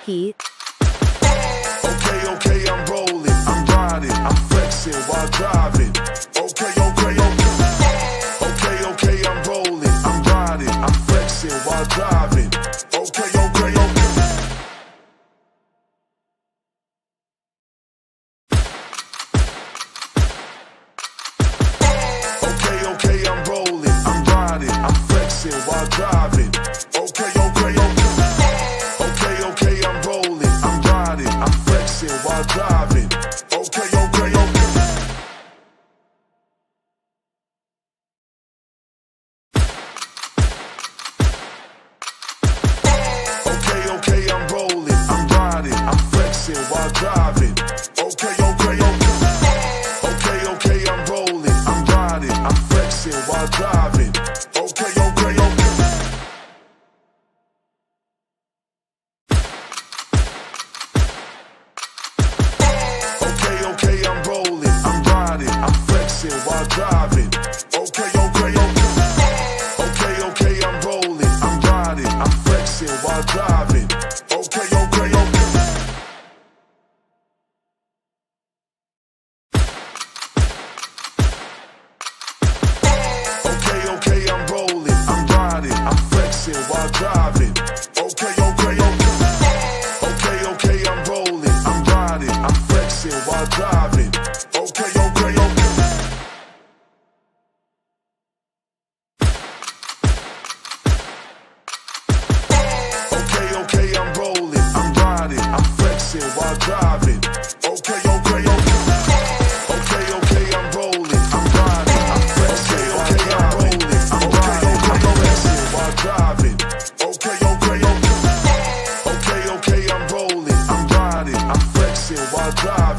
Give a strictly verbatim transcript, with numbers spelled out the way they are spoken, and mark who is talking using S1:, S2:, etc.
S1: Heat.
S2: Okay, okay, I'm rolling, I'm riding, I'm flexing while driving. Okay, okay, okay. Okay, okay, I'm rolling, I'm riding, I'm flexing while driving. Okay, okay, okay. Okay, okay, I'm rolling, I'm riding, I'm flexing while driving. Okay, okay, okay. Okay, okay, I'm rolling, I'm riding, I'm flexing while driving. Okay, okay, okay. Okay, okay, I'm rolling, I'm riding, I'm flexing while driving. Okay, okay, okay. Okay, okay, I'm rolling, I'm riding, I'm flexing while driving. Okay, okay, okay. Okay, okay, I'm rolling, I'm riding, I'm flexing while driving. Okay, okay, okay. Okay, okay, I'm rolling, I'm riding, I'm flexing while driving. Okay, okay, okay. Okay, okay, I'm rolling, I'm riding, I'm flexing while driving. Okay, okay, okay. Okay, okay, I'm rolling, I'm riding, I'm flexing while driving. Okay, okay, okay. Okay, okay, I'm rolling, I'm riding, I'm flexing while driving. Okay, okay, okay. Okay, okay, I'm rolling, I'm riding, I'm flexing while driving. I'm riding, I'm flexing while driving. Okay, okay, okay. Okay, okay, I'm rolling, I'm riding, I'm flexing while driving.